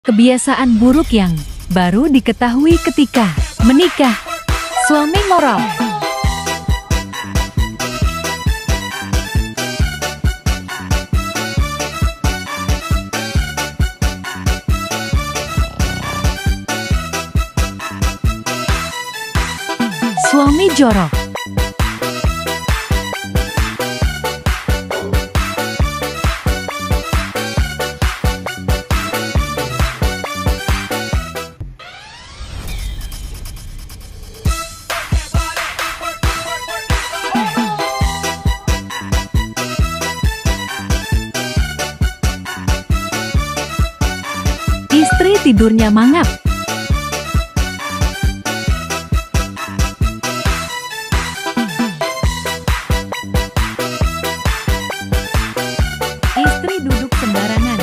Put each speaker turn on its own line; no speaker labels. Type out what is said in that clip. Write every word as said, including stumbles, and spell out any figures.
Kebiasaan buruk yang baru diketahui ketika menikah. Suami moral. Suami jorok. Istri tidurnya mangap. Istri duduk sembarangan.